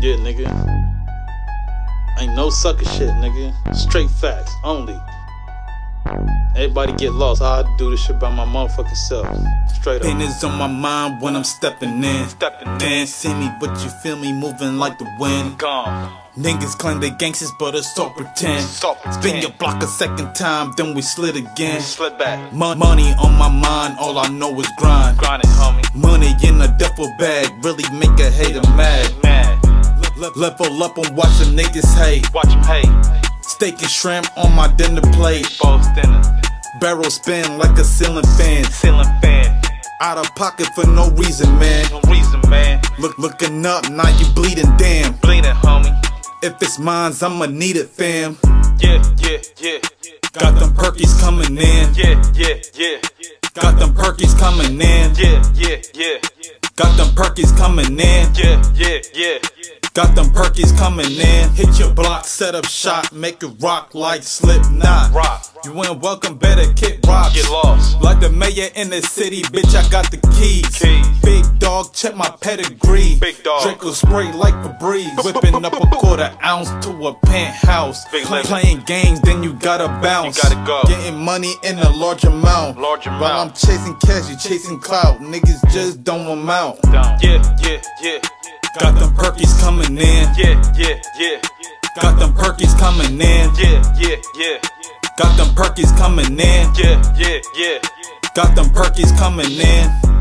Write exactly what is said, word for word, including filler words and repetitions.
Yeah, nigga. Ain't no sucker shit, nigga. Straight facts, only. Everybody get lost. I do this shit by my motherfucking self. Straight up. Pain is on my mind when I'm stepping in. Stepping in. Can't see me, but you feel me moving like the wind. Gone. Niggas claim they gangsters, but it's all pretend. Stop Spin pretend. your block a second time, then we slid again. Slip back. Mon money on my mind, all I know is grind. Grind it, homie. Money in a duffel bag, really make a hater mad. Mad. Level up and watch the niggas hate. Watch him hate. Steak and shrimp on my dinner plate. False dinner. Barrel spin like a ceiling fan. Ceiling fan. Out of pocket for no reason, man. No reason, man. Look, looking up, now you bleeding, damn. Bleeding, homie. If it's mines, I'ma need it, fam. Yeah, yeah, yeah. Got them perkies coming in. Yeah, yeah, yeah. Got them perkies coming in. Yeah, yeah, yeah. Got them perkies coming in. Yeah, yeah, yeah. Got them perkies coming in. Hit your block, set up shot, make it rock like Slipknot. Rock. You ain't welcome, better kick rocks. Get lost. Like the mayor in the city, bitch, I got the keys. Keys. Big dog, check my pedigree. Big dog. Draco spray like Febreze. Whipping up a quarter ounce to a penthouse. Big Play, limit. playing games, then you gotta bounce. You gotta go. Getting money in a large amount. Large While amount. I'm chasing cash, you chasing clout. Niggas just don't amount. Down. Yeah, yeah, yeah. Got them perkies coming in. Yeah, yeah, yeah. Got them perkies coming in. Yeah, yeah, yeah. Got them perkies coming in. Yeah, yeah, yeah. Got them perkies coming in.